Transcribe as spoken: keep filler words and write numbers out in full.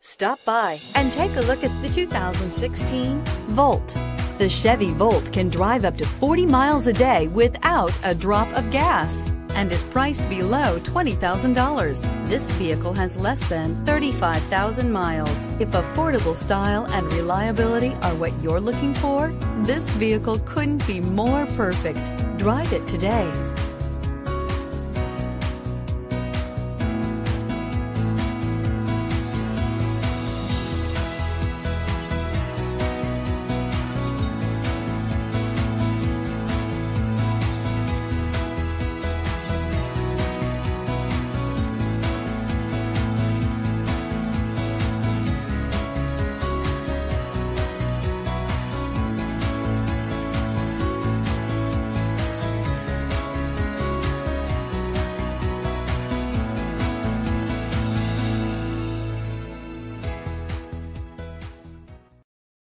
Stop by and take a look at the two thousand sixteen Volt. The Chevy Volt can drive up to forty miles a day without a drop of gas and is priced below twenty thousand dollars. This vehicle has less than thirty-five thousand miles. If affordable style and reliability are what you're looking for, this vehicle couldn't be more perfect. Drive it today.